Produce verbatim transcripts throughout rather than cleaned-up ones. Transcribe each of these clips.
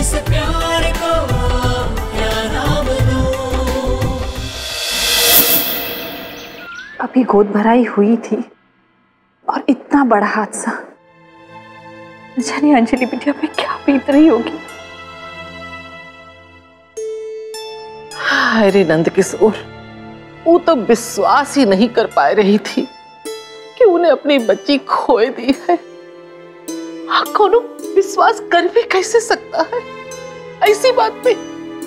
इस प्यार को क्या नाम दूं। अभी गोद भराई हुई थी और इतना बड़ा हादसा। जाने अंजलि बिटिया पे क्या बीत रही होगी। अरे नंद किशोर, वो तो विश्वास ही नहीं कर पा रही थी कि उन्हें अपनी बच्ची खोए दी है। हाँ, कौन विश्वास कर भी कैसे सकता है ऐसी बात पे।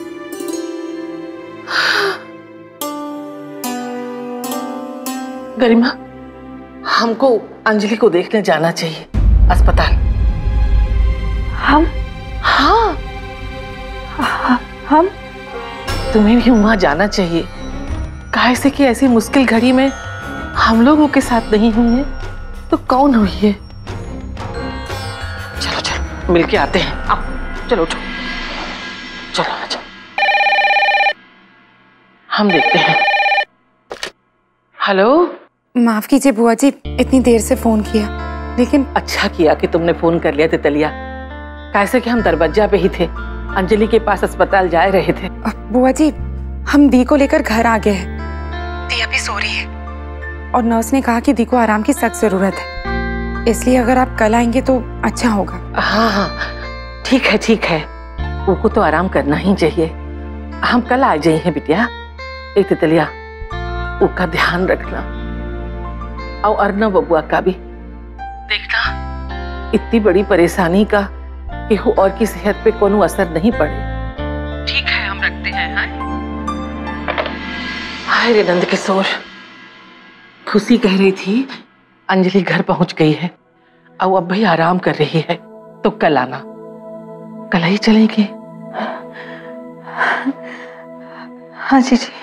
गरिमा, हमको अंजलि को देखने जाना चाहिए अस्पताल। हम? हाँ, हाँ हम? तुम्हें भी वहां जाना चाहिए। काहे से कि ऐसी मुश्किल घड़ी में हम लोगों के साथ नहीं हुई है तो कौन हुई है। चलो चलो मिलके आते हैं। आओ चलो उठो, चलो आजा, हम देखते हैं। हेलो। माफ कीजिए बुआ जी, इतनी देर से फोन किया, लेकिन अच्छा किया कि तुमने फोन कर लिया तितलिया। कैसे कि हम दरवाजा पे ही थे, अंजलि के पास अस्पताल जा रहे थे। बुआ जी, हम दी को लेकर घर आ गए हैं। दी अभी सो रही है और नर्स ने कहा कि दी को आराम की सख्त जरूरत है, इसलिए अगर आप कल आएंगे तो अच्छा होगा। हाँ हाँ ठीक है ठीक है, वो तो आराम करना ही चाहिए। हम कल आ जाइए बिटिया। एक तितलिया, उसका ध्यान रखना और अर्नव बबुआ का भी देखना। इतनी बड़ी परेशानी का कि वो और की सेहत पे कोनो असर नहीं पड़े। ठीक है, हम रखते हैं। हाय रे नंद किशोर, खुशी कह रही थी अंजलि घर पहुंच गई है और अब भाई आराम कर रही है, तो कल आना। कल ही चलेंगे। हाँ जी जी।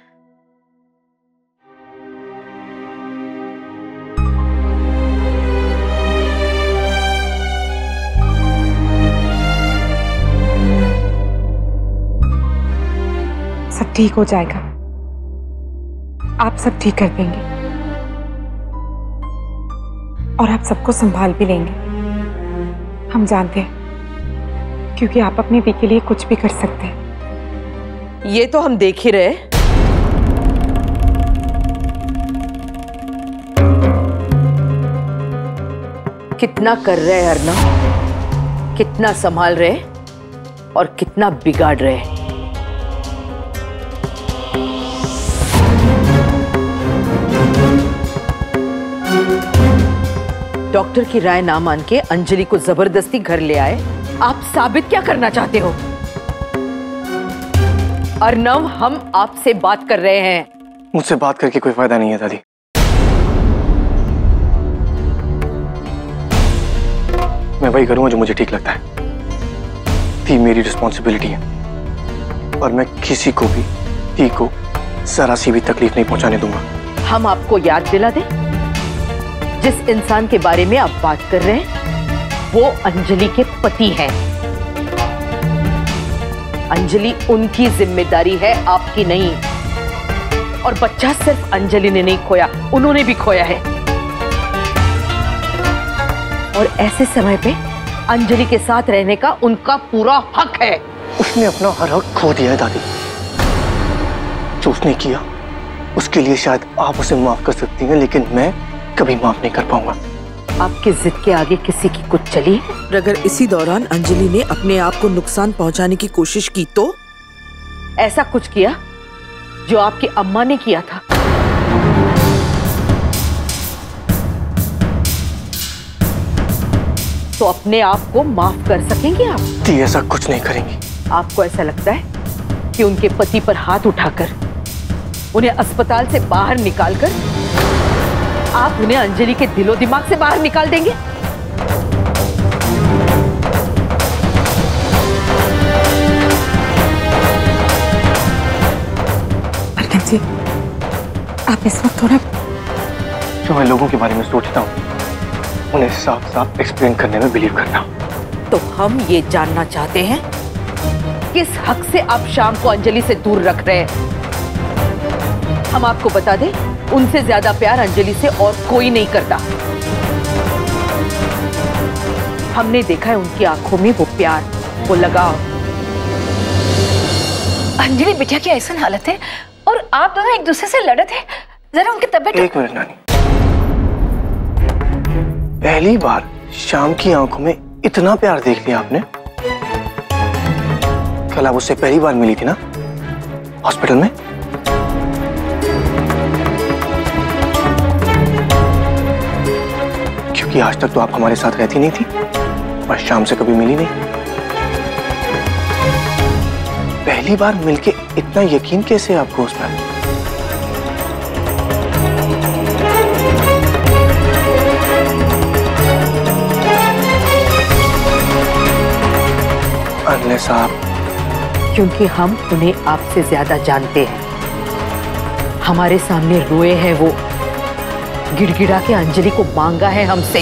सब ठीक हो जाएगा, आप सब ठीक कर देंगे और आप सबको संभाल भी लेंगे। हम जानते हैं, क्योंकि आप अपनी दी के लिए कुछ भी कर सकते हैं। ये तो हम देख ही रहे। कितना कर रहे हैं अर्नव, कितना संभाल रहे और कितना बिगाड़ रहे हैं। डॉक्टर की राय ना मान के अंजलि को जबरदस्ती घर ले आए। आप साबित क्या करना चाहते हो? अर्नव, हम आपसे बात कर रहे हैं। मुझसे बात करके कोई फायदा नहीं है दादी। मैं वही करूंगा जो मुझे ठीक लगता है। दी मेरी रिस्पॉन्सिबिलिटी है और मैं किसी को भी दी को जरा सी भी तकलीफ नहीं पहुंचाने दूंगा। हम आपको याद दिला दें, जिस इंसान के बारे में आप बात कर रहे हैं वो अंजलि के पति हैं। अंजलि उनकी जिम्मेदारी है, आपकी नहीं। और बच्चा सिर्फ अंजलि ने नहीं खोया, उन्होंने भी खोया है। और ऐसे समय पे अंजलि के साथ रहने का उनका पूरा हक है। उसने अपना हर हक खो दिया है दादी। जो उसने किया उसके लिए शायद आप उसे माफ कर सकती हैं, लेकिन मैं कभी माफ नहीं कर पाऊंगा। आपकी जिद के आगे किसी की कुछ चली है? अगर इसी दौरान अंजलि ने अपने आप को नुकसान पहुंचाने की कोशिश की तो? ऐसा कुछ किया जो आपकी अम्मा ने किया था। तो अपने आप को माफ कर सकेंगे आप? दी ऐसा कुछ नहीं करेंगी। आपको ऐसा लगता है कि उनके पति पर हाथ उठाकर उन्हें अस्पताल से बाहर निकालकर आप उन्हें अंजलि के दिलो दिमाग से बाहर निकाल देंगे? अर्नव जी, आप इस वक्त थोड़ा जो मैं लोगों के बारे में सोचता हूँ उन्हें साफ साफ एक्सप्लेन करने में बिलीव करता हूँ। तो हम ये जानना चाहते हैं, किस हक से आप शाम को अंजलि से दूर रख रहे हैं? हम आपको बता दें, उनसे ज्यादा प्यार अंजलि से और कोई नहीं करता। हमने देखा है उनकी आंखों में वो प्यार, वो लगाओ। अंजलि बिटिया की ऐसी हालत है और आप दोनों एक दूसरे से लड़े थे। जरा उनकी तबीयत। एक मिनट नानी, पहली बार शाम की आंखों में इतना प्यार देख लिया आपने? कल आप उससे पहली बार मिली थी ना हॉस्पिटल में? क्योंकि आज तक तो आप हमारे साथ रहती नहीं थी और शाम से कभी मिली नहीं। पहली बार मिलके इतना यकीन कैसे आपको उस पर? अनलेस आप, क्योंकि हम उन्हें आपसे ज्यादा जानते हैं। हमारे सामने रोए हैं वो, गिड़गिड़ा के अंजलि को मांगा है हमसे।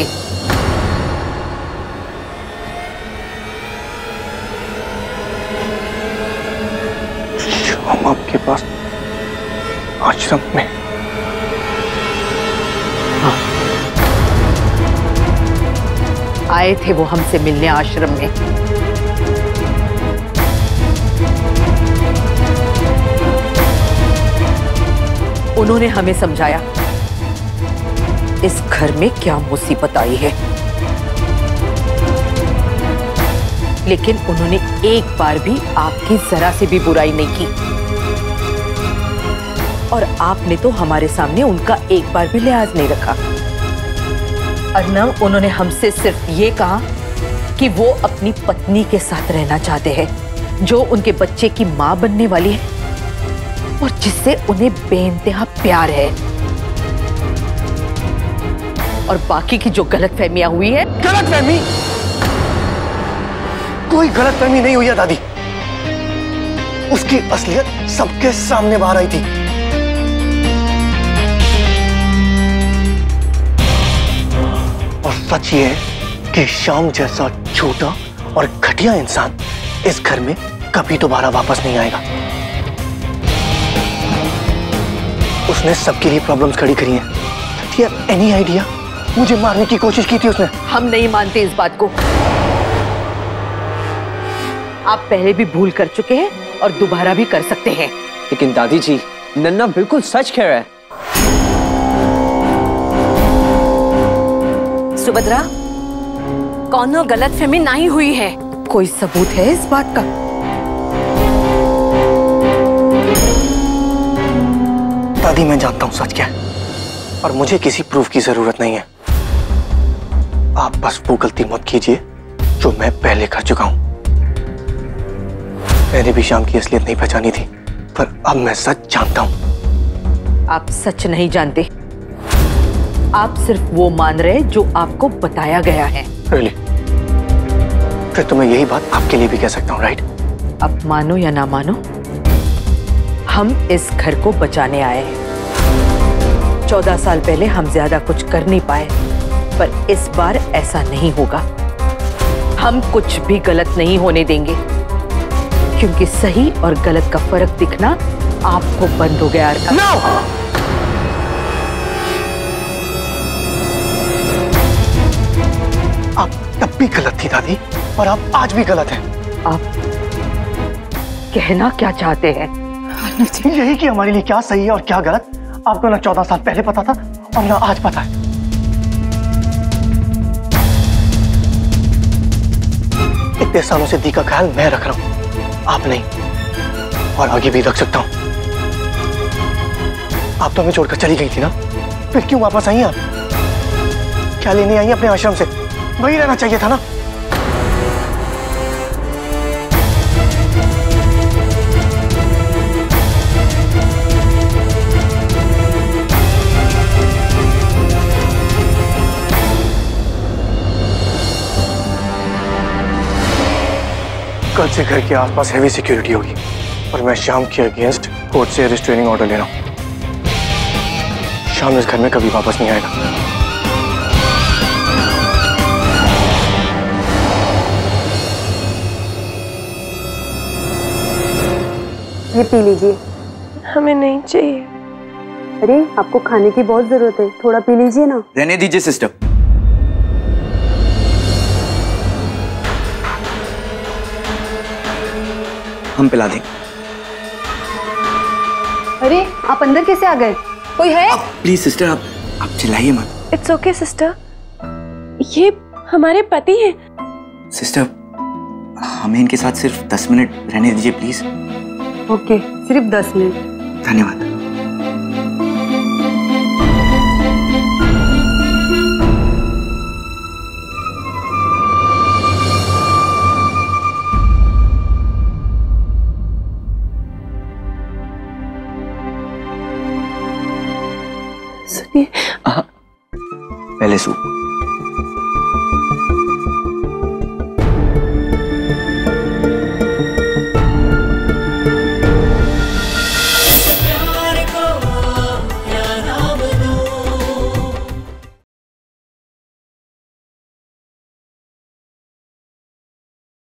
हम आपके पास आश्रम में? हाँ, आए थे वो हमसे मिलने आश्रम में। उन्होंने हमें समझाया इस घर में क्या मुसीबत आई है, लेकिन उन्होंने एक बार भी आपकी जरा से भी बुराई नहीं की। और आपने तो हमारे सामने उनका एक बार भी लिहाज नहीं रखा। अर्नव, उन्होंने हमसे सिर्फ ये कहा कि वो अपनी पत्नी के साथ रहना चाहते हैं, जो उनके बच्चे की मां बनने वाली है और जिससे उन्हें बेइंतहा प्यार है। और बाकी की जो गलतफहमियां हुई है। गलतफहमी? कोई गलतफहमी नहीं हुई है दादी। उसकी असलियत सबके सामने बाहर आई थी। और सच ये है कि शाम जैसा छोटा और घटिया इंसान इस घर में कभी दोबारा वापस नहीं आएगा। उसने सबके लिए प्रॉब्लम्स खड़ी करी हैं। Any idea? मुझे मारने की कोशिश की थी उसने। हम नहीं मानते इस बात को। आप पहले भी भूल कर चुके हैं और दोबारा भी कर सकते हैं। लेकिन दादी जी, नन्ना बिल्कुल सच कह रहा है। सुभद्रा, कौनो गलतफहमी नहीं हुई है। कोई सबूत है इस बात का? दादी, मैं जानता हूं सच क्या है और मुझे किसी प्रूफ की जरूरत नहीं है। आप बस वो गलती मत कीजिए जो मैं पहले कर चुका हूं। मैंने भी शाम की असलियत नहीं पहचानी थी, पर अब मैं सच जानता हूं। आप सच नहीं जानते। आप सिर्फ वो मान रहे जो आपको बताया गया है। Really? फिर तो मैं यही बात आपके लिए भी कह सकता हूं, राइट? अब मानो या ना मानो, हम इस घर को बचाने आए हैं। चौदह साल पहले हम ज्यादा कुछ कर नहीं पाए, पर इस बार ऐसा नहीं होगा। हम कुछ भी गलत नहीं होने देंगे, क्योंकि सही और गलत का फर्क दिखना आपको बंद हो गया। no! आप तब भी गलत थी दादी, और आप आज भी गलत हैं। आप कहना क्या चाहते हैं? यही कि हमारे लिए क्या सही है और क्या गलत आपको ना चौदह साल पहले पता था और ना आज पता है। इतने सालों से दी का ख्याल मैं रख रहा हूं, आप नहीं, और आगे भी रख सकता हूं। आप तो हमें छोड़कर चली गई थी ना, फिर क्यों वापस आई आप? क्या लेने आई अपने आश्रम से? वही रहना चाहिए था ना। कल से घर के आसपास हेवी सिक्योरिटी होगी और मैं शाम के अगेंस्ट कोर्ट से रिस्ट्रेनिंग ऑर्डर ले रहा हूं। शाम इस घर में कभी वापस नहीं आएगा। ये पी लीजिए। हमें नहीं चाहिए। अरे आपको खाने की बहुत जरूरत है, थोड़ा पी लीजिए ना। रहने दीजिए सिस्टर। हम पिला देंगे। अरे आप अंदर कैसे आ गए? कोई है? प्लीज सिस्टर, आप आप चिल्लाइए मत। इट्स ओके सिस्टर, ये हमारे पति हैं। सिस्टर, हमें इनके साथ सिर्फ दस मिनट रहने दीजिए प्लीज। ओके, सिर्फ दस मिनट। धन्यवाद।